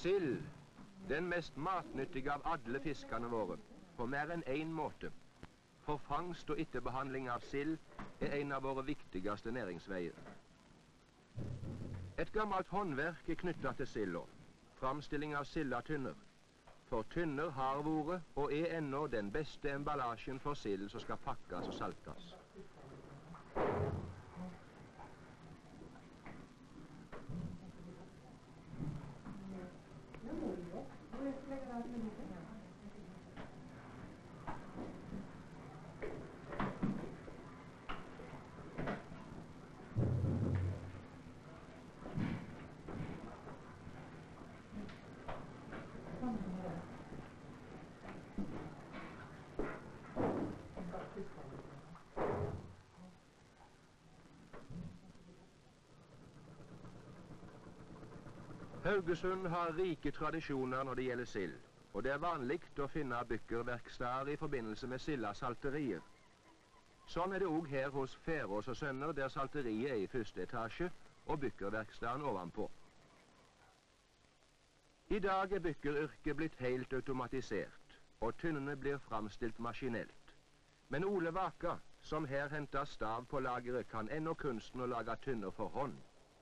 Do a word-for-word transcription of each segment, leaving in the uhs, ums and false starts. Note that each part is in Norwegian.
Sild, den mest matnyttige av alle fiskene våre, på mer enn en måte. For fangst og etterbehandling av sild er en av våre viktigste næringsveier. Et gammelt håndverk er knyttet til silda, framstilling av sildatynner. For tynner har vært og er ennå den beste emballasjen for sild som skal pakkes og saltes. Haugesund har rike tradisjoner når det gjelder sild, og det er vanlig å finne bykkerverksteder i forbindelse med sildasalterier. Sånn er det også her hos Færås og Sønner, der salteriet er i første etasje og bykkerverkstaden ovenpå. I dag er bykkeryrket blitt helt automatisert, og tynnene blir framstilt maskinelt. Men Ole Vaka, som her henter stav på lageret, kan ennå kunsten å lage tynner for hånd.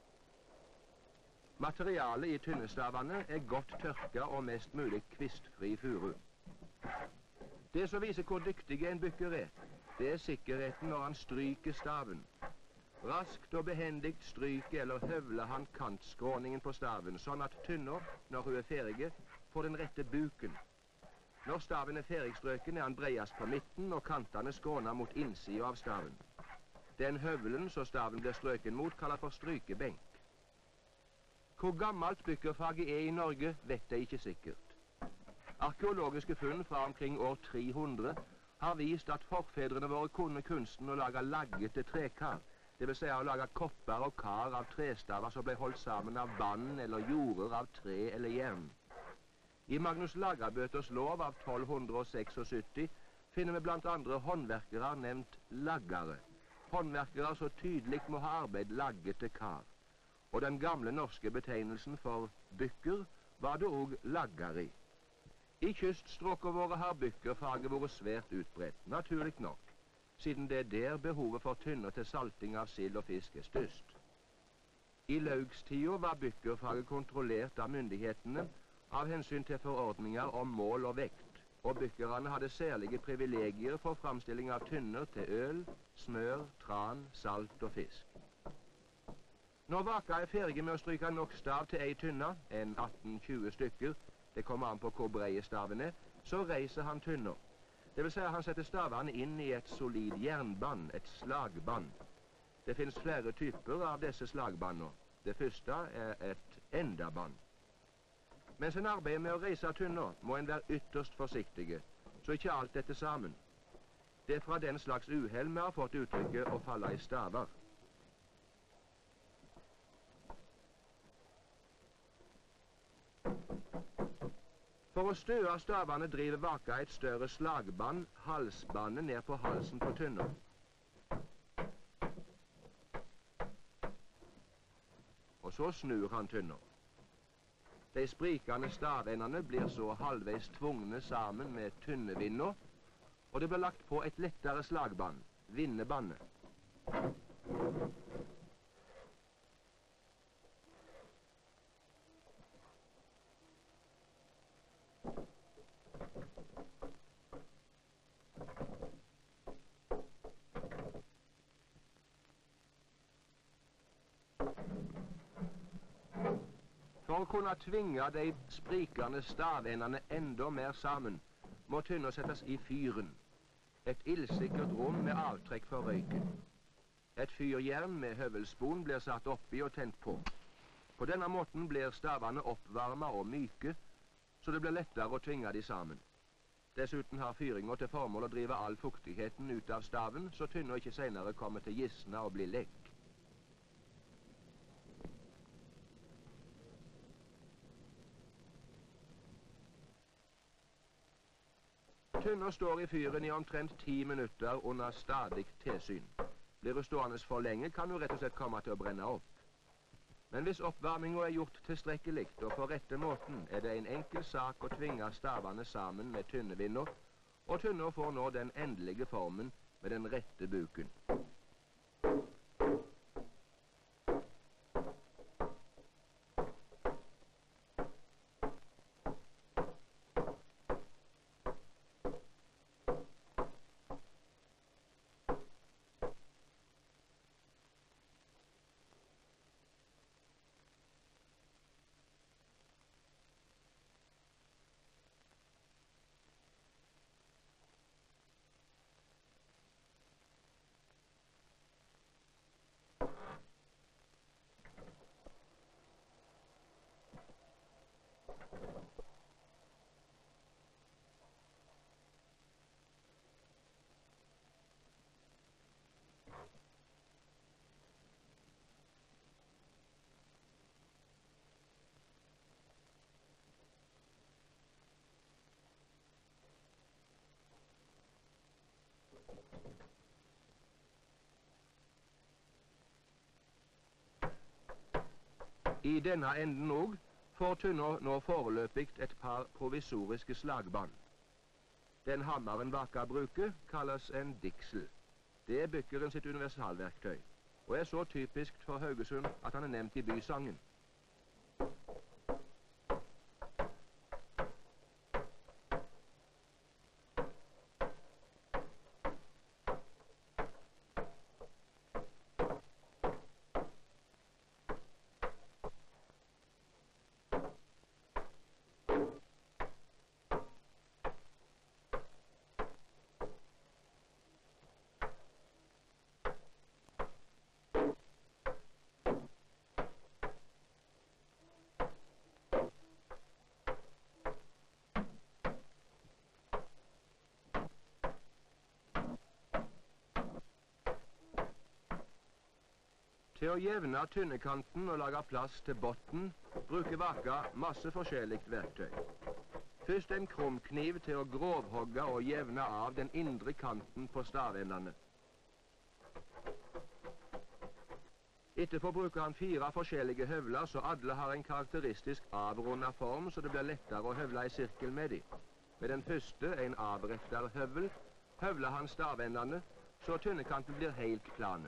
Materialet i tynnestavene er godt tørka og mest mulig kvistfri furu. Det som viser hvor dyktig en bykker er, det er sikkerheten når han stryker staven. Raskt og behendigt stryker eller høvler han kantskråningen på staven, sånn at tynner, når hun er ferdig, får den rette buken. Når staven er ferdigstrøken, er han breiest på midten, og kantene skråner mot innsida av staven. Den høvelen som staven blir strøken mot, kaller for strykebenk. Hvor gammelt bykkerfaget er i Norge, vet jeg ikke sikkert. Arkeologiske funn fra omkring år tre hundre har vist at forfedrene våre kunne kunsten å lage laggete trekar, det vil si å lage kopper og kar av trestaver som ble holdt sammen av bann eller jorder av tre eller jern. I Magnus Lagabøters lov av tolv syttiseks finner vi blant andre håndverkere nevnt laggare. Håndverkere så tydelig må ha arbeid laggete kar. Og den gamle norske betegnelsen for bykker var det også laggari. I kyststråket våre har bykkerfaget vært svært utbredt, naturlig nok, siden det er der behovet for tynner til salting av sild og fisk er størst. I laugstida var bykkerfaget kontrollert av myndighetene av hensyn til forordninger om mål og vekt, og bykkerne hadde særlige privilegier for framstilling av tynner til øl, smør, tran, salt og fisk. Når Vaka er ferdig med å stryke nok stav til ei tynne, en atten tjue stykker, det kommer an på hvor breie staven er, så reiser han tynner. Det vil si at han setter stavene inn i et solid jernband, et slagband. Det finnes flere typer av disse slagbandene. Det første er et endaband. Mens en arbeider med å reise tynner, må en være ytterst forsiktige, så ikke alt dette sammen. Det er fra den slags uhell vi har fått uttrykket å falle i staver. For å støe stavene driver Vaka et større slagband, halsbandet ned på halsen på tynner. Og så snur han tynner. De sprikende stavendene blir så halvveis tvungne sammen med tynnevinner, og det blir lagt på et lettere slagband, vinnebandet. For å kunne tvinge de sprikende stavendene enda mer sammen, må tynner settes i fyren. Et ildsikkert rom med avtrekk for røyken. Et fyrjern med høvelspon blir satt oppi og tent på. På denne måten blir stavene oppvarmet og myke, så det blir lettere å tvinge de sammen. Dessuten har fyringen til formål å drive all fuktigheten ut av staven, så tynner ikke senere kommer til gisne og blir lekk. Tynner står i fyren i omtrent ti minutter under stadig tilsyn. Blir du stående for lenge, kan du rett og slett komme til å brenne opp. Men hvis oppvarminga er gjort tilstrekkelig og på rette måten, er det en enkel sak å tvinge stavene sammen med tynnevinner, og tynna får nå den endelige formen med den rette buken. I denne enden òg får tynna nå foreløpig et par provisoriske slagbånd. Den hammeren Vaka bruker, kalles en diksel. Det er byggeren sitt universalverktøy, og er så typisk for Haugesund at han er nevnt i bysangen. Til å jevne tynnekanten og lage plass til botten bruker Vaka masse forskjellig verktøy. Først en krumkniv til å grovhogge og jevne av den indre kanten på stavendene. Etterpå bruker han fire forskjellige høvler, så alle har en karakteristisk avrundet form, så det blir lettere å høvle i sirkel med dem. Med den første, en avrettet høvel, høvler han stavendene, så tynnekanten blir helt plane.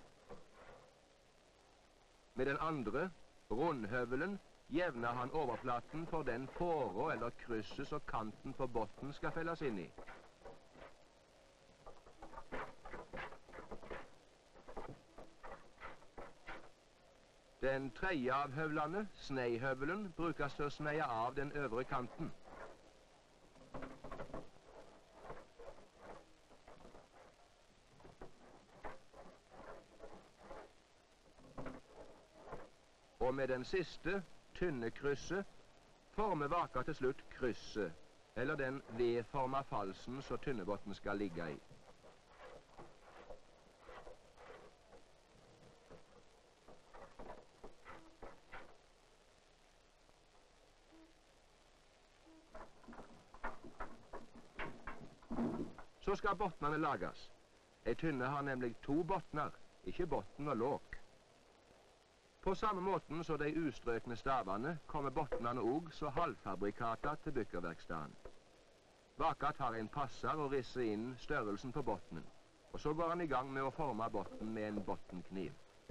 Med den andre, rundhøvelen, jevner han overflaten for den fåra eller krysset så kanten på botten skal felles inn i. Den tredje av høvlene, sneihøvelen, brukes til å sneie av den øvre kanten. Og med den siste, tynne krysset, former Vaka til slutt krysset, eller den V-forma falsen så tynnebotten skal ligge i. Så skal bottene lages. Ei tynne har nemlig to bottner, ikke botten og låk. På samme måten som de ustrøkne stavene kommer bottnene òg så halvfabrikata til byggerverkstaden. Vaka tar en passer og risser inn størrelsen på bottnen, og så går han i gang med å forme botten med en bottenkniv.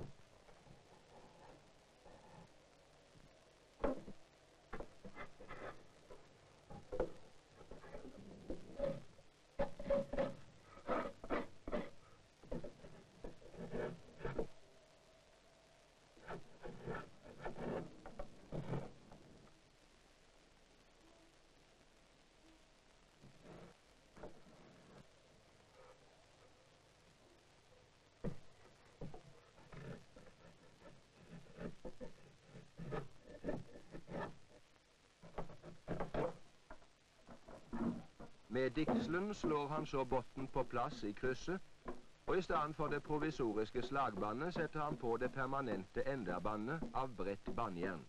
Med dikselen slår han så botten på plass i krysset, og i stedet for det provisoriske slagbandet setter han på det permanente enderbandet av bredt bandjern.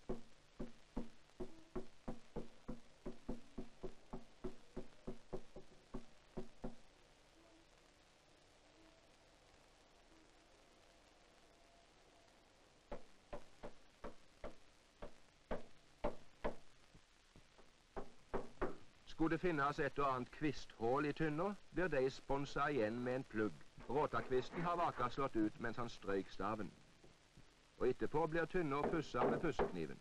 Skulle det finnes et og annet kvisthål i tynna, blir de sponsa igjen med en plugg. Råtakvisten har Vaka slått ut mens han strøyk staven. Og etterpå blir tynna pussa med pussekniven.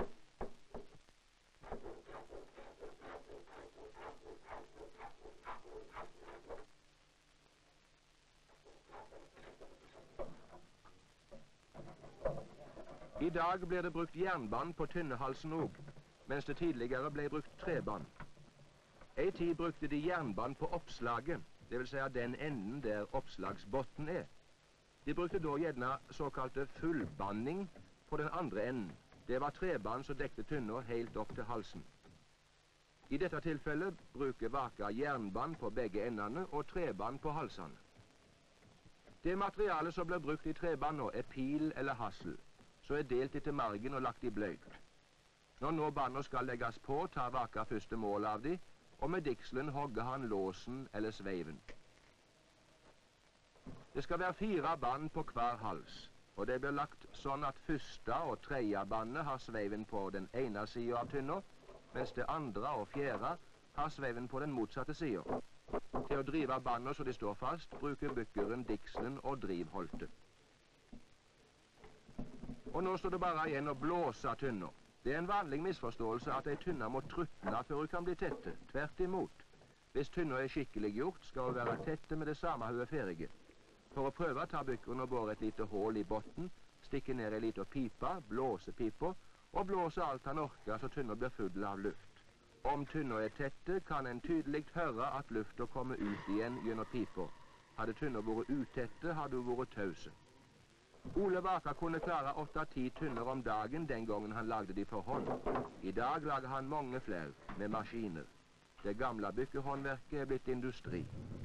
I dag blir det brukt jernband på tynnehalsen òg, mens det tidligere ble brukt treband. En tid brukte de jernband på oppslaget, det vil si den enden der oppslagsbotten er. De brukte da gjerne såkalte fullbanding på den andre enden. Det var treband som dekte tynna helt opp til halsen. I dette tilfellet bruker Vaka jernband på begge endene og treband på halsene. Det materialet som blir brukt i treband nå er pil eller hassel, så er delt etter margen og lagt i bløyt. Når nå bandene skal legges på, tar Vaka første mål av de, og med dikselen hogger han låsen eller sveiven. Det skal være fire band på hver hals, og det blir lagt sånn at første og tredje bandet har sveiven på den ene siden av tynna, mens det andre og fjerde har sveiven på den motsatte siden. Til å drive bandene så de står fast, bruker bykkeren dikselen og drivholtet. Og nå står det bare igjen å blåse tynna. Det er en vanlig misforståelse at ei tynne må trutne før hun kan bli tette. Tvert imot. Hvis tynna er skikkelig gjort, skal hun være tette med det samme hun er ferdig. For å prøve tar bykkeren og borer et lite hål i botten, stikker ned ei lita pipe, blåser pipa, og blåser alt han orker så tynna blir full av luft. Om tynna er tette, kan en tydelig høre at lufta kommer ut igjen gjennom pipa. Hadde tynna vært utette, hadde hun vært tause. Ole Vaka kunne klare åtte-ti tynner om dagen den gangen han lagde de for hånd. I dag lager han mange flere med maskiner. Det gamle byggehåndverket er blitt industri.